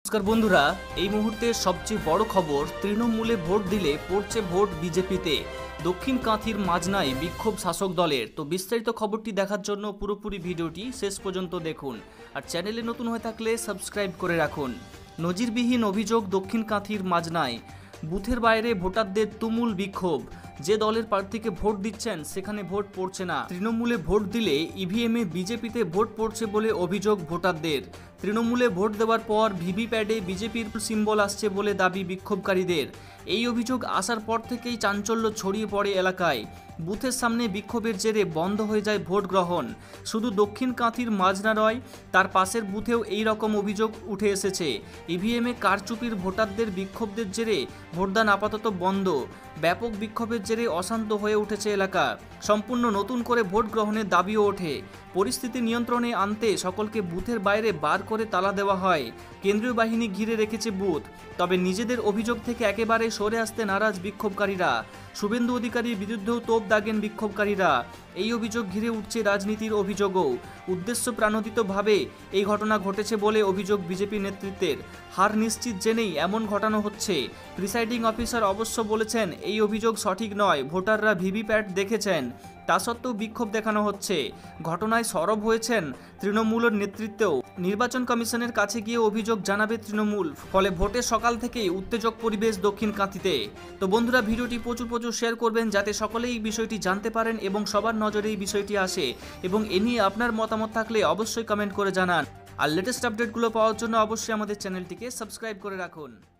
নমস্কার বন্ধুরা, এই মুহূর্তের সবচেয়ে বড় খবর, তৃণমূলে ভোট দিলে পড়ছে ভোট বিজেপিতে। দক্ষিণ কাঁথির মাজনায় বিক্ষোভ শাসক দলের। তো বিস্তারিত খবরটি দেখার জন্য পুরোপুরি ভিডিওটি শেষ পর্যন্ত দেখুন, আর চ্যানেলে নতুন হয়ে থাকলে সাবস্ক্রাইব করে রাখুন। নজিরবিহীন অভিযোগ দক্ষিণ কাঁথির মাজনায়, বুথের বাইরে ভোটারদের তুমুল বিক্ষোভ। যে দলের প্রার্থীকে ভোট দিচ্ছেন সেখানে ভোট পড়ছে না। তৃণমূলে ভোট দিলে ইভিএমে বিজেপিতে ভোট পড়ছে বলে অভিযোগ ভোটারদের। তৃণমূলে ভোট দেওয়ার পর ভিভিপ্যাটে বিজেপির সিম্বল আসছে বলে দাবি বিক্ষোভকারীদের। এই অভিযোগ আসার পর থেকেই চাঞ্চল্য ছড়িয়ে পড়ে এলাকায়। বুথের সামনে বিক্ষোভের জেরে বন্ধ হয়ে যায় ভোট গ্রহণ। শুধু দক্ষিণ কাঁথির মাজনা নয়, তার পাশের বুথেও এই রকম অভিযোগ উঠে এসেছে। ইভিএমে কারচুপির ভোটারদের বিক্ষোভের জেরে ভোটদান আপাতত বন্ধ। ব্যাপক বিক্ষোভের জেরে অশান্ত হয়ে উঠেছে এলাকা। সম্পূর্ণ নতুন করে ভোট গ্রহণের দাবিও ওঠে। পরিস্থিতি নিয়ন্ত্রণে আনতে সকলকে বুথের বাইরে বার করে তালা দেওয়া হয়। কেন্দ্রীয় বাহিনী ঘিরে রেখেছে বুথ। তবে নিজেদের অভিযোগ থেকে একেবারে সরে আসতে নারাজ বিক্ষোভকারীরা। শুভেন্দু অধিকারীর বিরুদ্ধেও তোপ দাগেন বিক্ষোভকারীরা। এই অভিযোগ ঘিরে উঠছে রাজনীতির অভিযোগও। উদ্দেশ্য প্রাণোদিতভাবে এই ঘটনা ঘটেছে বলে অভিযোগ বিজেপি নেতৃত্বের। হার নিশ্চিত জেনেই এমন ঘটানো হচ্ছে। প্রিসাইডিং অফিসার অবশ্য বলেছেন এই অভিযোগ সঠিক নয়, ভোটাররা ভিভিপ্যাট দেখেছেন। তা সত্ত্বেও বিক্ষোভ দেখানো হচ্ছে। ঘটনায় সরব হয়েছেন তৃণমূলের নেতৃত্বেও। নির্বাচন কমিশনের কাছে গিয়ে অভিযোগ জানাবে তৃণমূল। ফলে ভোটের সকাল থেকেই উত্তেজক পরিবেশ দক্ষিণ কাঁথিতে। তো বন্ধুরা, ভিডিওটি প্রচুর শেয়ার করবেন যাতে সকলেই এই বিষয়টি জানতে পারেন এবং সবার নজরে এই বিষয়টি আসে। এবং এ নিয়ে আপনার মতামত থাকলে অবশ্যই কমেন্ট করে জানান। আর লেটেস্ট আপডেটগুলো পাওয়ার জন্য অবশ্যই আমাদের চ্যানেলটিকে সাবস্ক্রাইব করে রাখুন।